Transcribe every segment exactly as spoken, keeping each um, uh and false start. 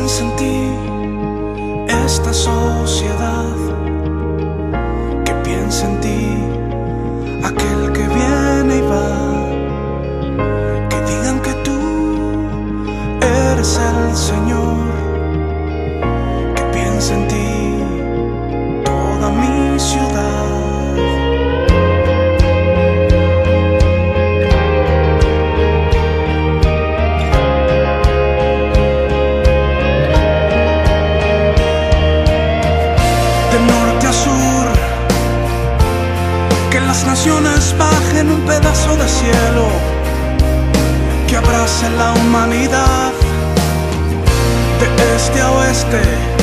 piense en ti esta sociedad, que piense en ti aquel que viene y va, que digan que tú eres el Señor, que piense en ti toda mi ciudad. De norte a sur, que las naciones bajen un pedazo de cielo, que abrace la humanidad. De este a oeste,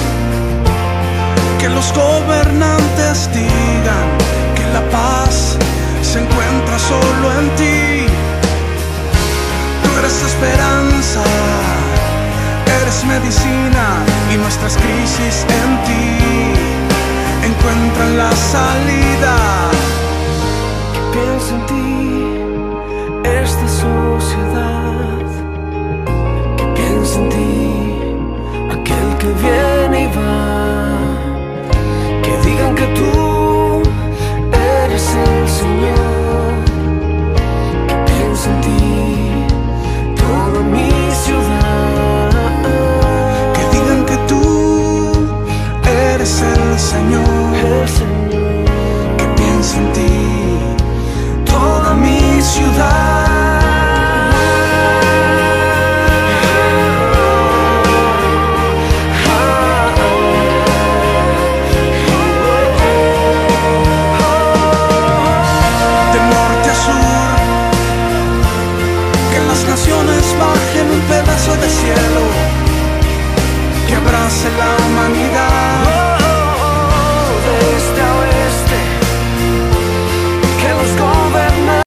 que los gobernantes digan que la paz se encuentra solo en ti. Tú eres esperanza, eres medicina, y nuestras crisis en ti encuentran la salida. Que piense en ti esta sociedad, que piense en ti aquel que viene y va, que digan que tú eres el Señor, que piense en ti toda mi ciudad, que digan que tú eres el Señor, el Señor, que piense en ti toda mi ciudad. Bajen un pedazo de cielo, que abrace la humanidad.